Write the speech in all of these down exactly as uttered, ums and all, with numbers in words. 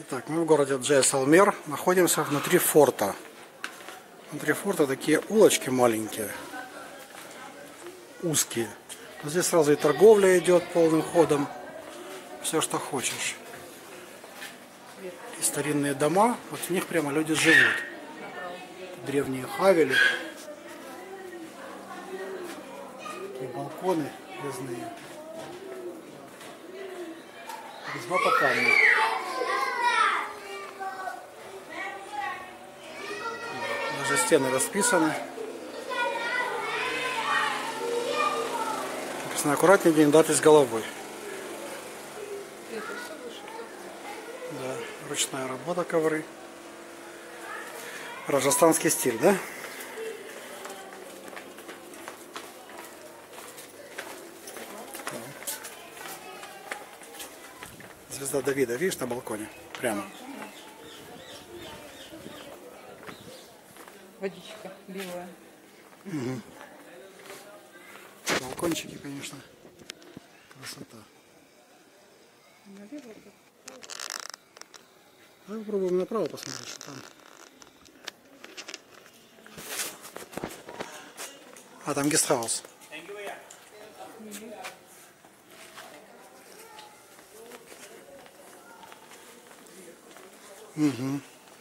Итак, мы в городе Джайсалмер, находимся внутри форта. Внутри форта такие улочки маленькие, узкие. Здесь сразу и торговля идет полным ходом, все что хочешь. И старинные дома, вот в них прямо люди живут. Древние хавели, такие балконы резные. Резьба по камню. Даже стены расписаны. Написано: аккуратнее, не дать с головой. Да, ручная работа, ковры. Раджастанский стиль, да? Звезда Давида, видишь, на балконе? Прямо. Водичка белая. Угу. Балкончики, конечно. Красота. Давай попробуем направо посмотреть, что там. А, там гестхаус. Угу.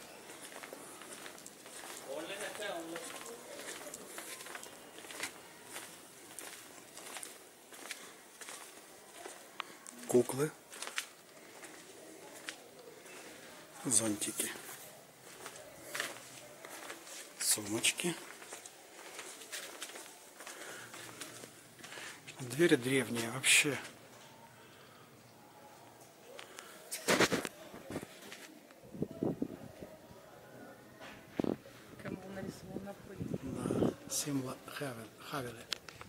Куклы. Зонтики. Сумочки. Двери древние вообще. Кому нарисовал на пыль. Да, символ Хавели.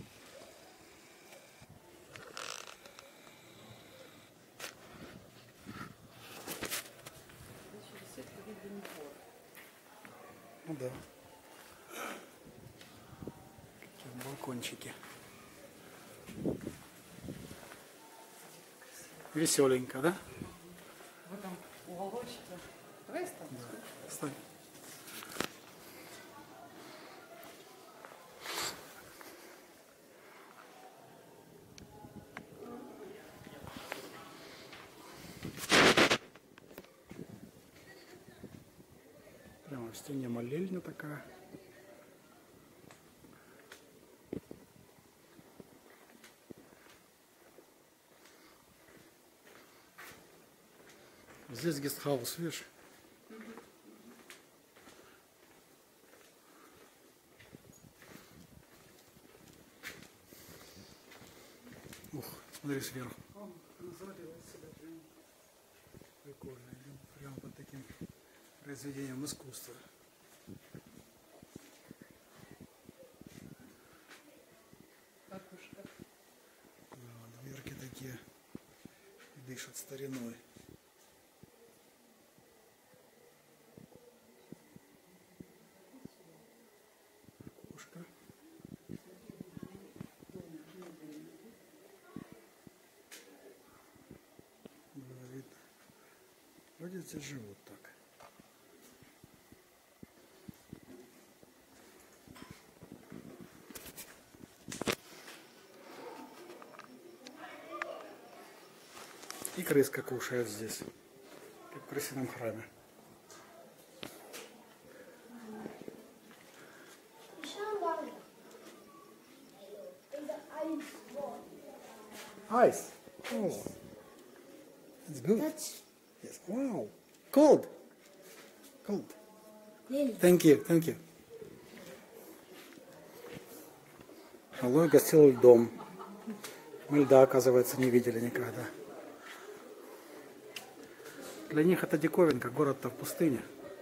Ну да. Какие балкончики. Веселенько, да? В этом уголочке. Давай станем. Да. Стань. Прямо в стене молельня такая. Здесь гестхаус, видишь? Ух, смотри сверху. Прикольно, идем прямо под таким произведением искусства. Окушка. Да, дверки такие дышат стариной. Окушка. Да, видно. Вроде здесь живут так. И крыска кушает здесь, как в крысином храме. Ice. Oh, it's good. Yes. Wow. Cold. Cold. Thank you. Thank you. Алой гостил льдом. Мы льда, оказывается, не видели никогда. Для них это диковинка, город-то в пустыне.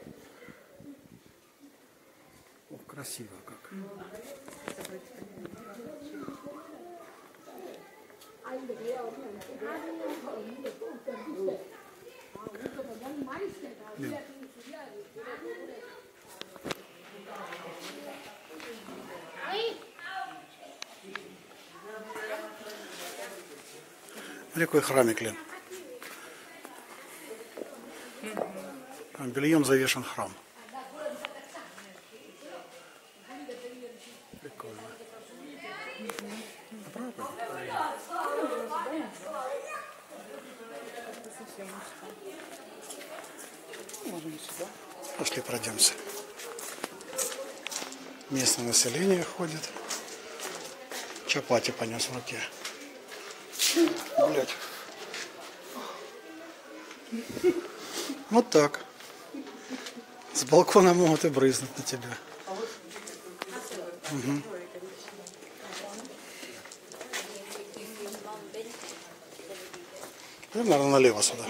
Ох, красиво как. Да. Смотри, какой храмик, Лен. Там бельем завешен храм. Прикольно. Правда? Это совсем мужская. Можем сюда. Пошли пройдемся. Местное население ходит. Чапати понес в руке. Блять. Вот так. С балкона могут и брызнуть на тебя. Угу. И, наверное, налево сюда.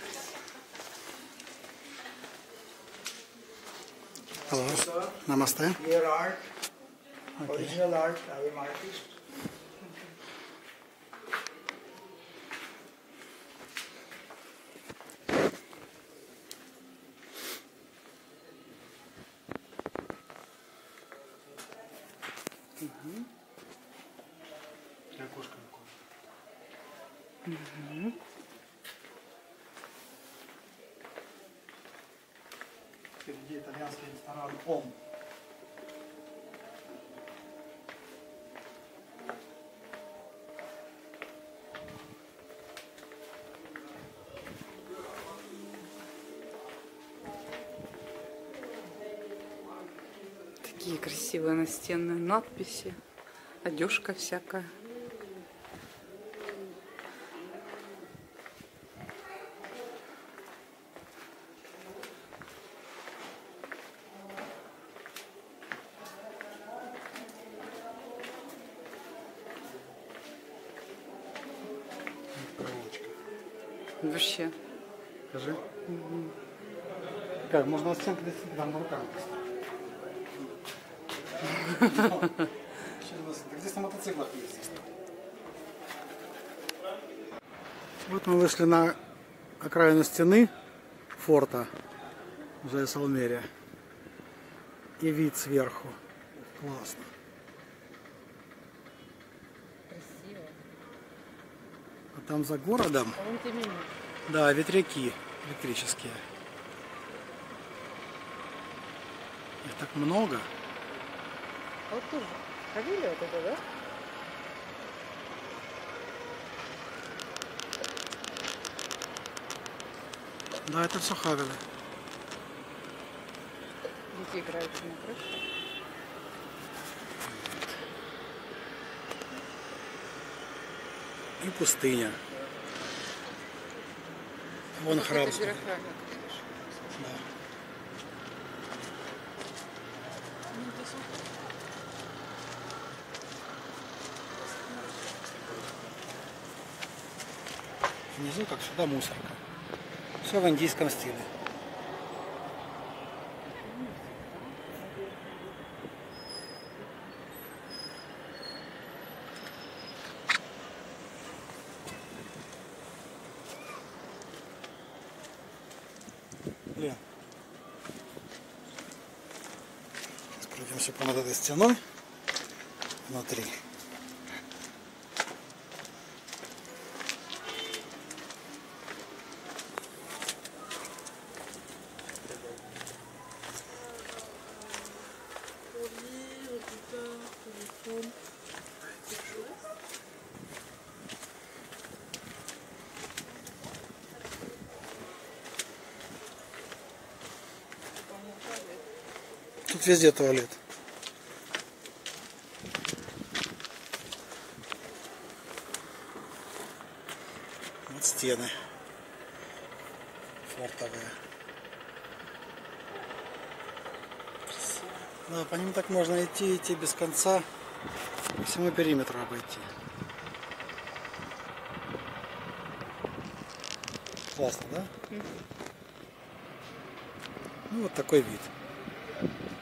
Hello. Namaste. Your art, original art, I am artist. Окошко такое. Впереди итальянский ресторан Ом. Такие красивые настенные надписи. Одежка всякая. Проволочка. Вообще. Скажи. Угу. Как, можно на стенке достичь, там на руках. Здесь на мотоциклах ездить. Вот мы вышли на окраину стены форта в Жайсалмере. И вид сверху. Классно. Красиво. А там за городом, А вон те меню. да, ветряки электрические. Их так много. А вот тоже. Ходили вот это, да? Да, это все Хавелы. Дети играют на крыше. И пустыня. Вон храм. Это бюрократия. Да. Внизу, как всегда, мусорка. Все в индийском стиле. Блин. Сейчас пройдемся по над этой стеной внутри. Тут везде туалет. Вот стены фортовые. Да, по ним так можно идти, идти без конца, по всему периметру обойти. Классно, да? Ну вот такой вид.